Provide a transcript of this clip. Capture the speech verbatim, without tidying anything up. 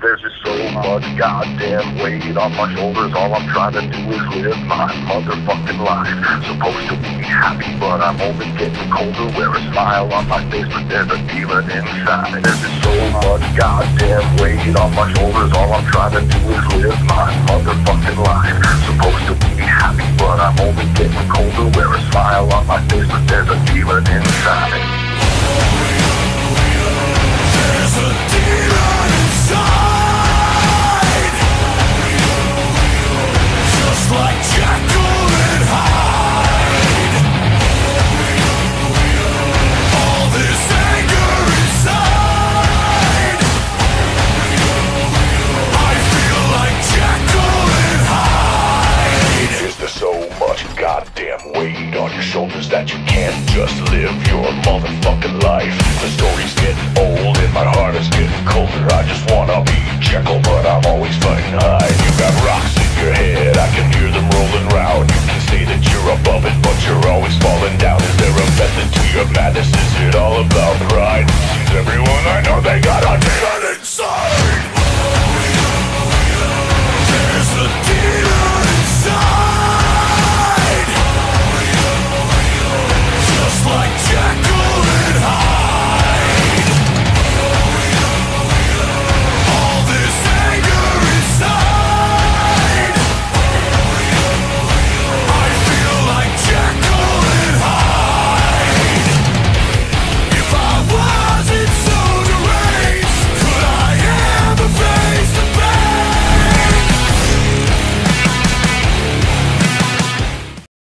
There's just so much goddamn weight on my shoulders. All I'm trying to do is live my motherfucking life. Supposed to be happy, but I'm only getting colder. Wear a smile on my face, but there's a demon inside. There's just so much goddamn weight on my shoulders. All I'm trying to do is live my motherfucking life. Supposed to be happy, but I'm only getting colder. Wear a smile on my face, but there's a demon inside. There's a demon inside, just like Jekyll and Hyde. All this anger inside, I feel like Jekyll and Hyde. Is there so much goddamn weight on your shoulders that you can't just live your motherfucking life? The story's getting old and my heart is getting colder. I just wanna be Jekyll, but I'm always fighting Hyde. You got rocks in your head, I can hear them rolling round.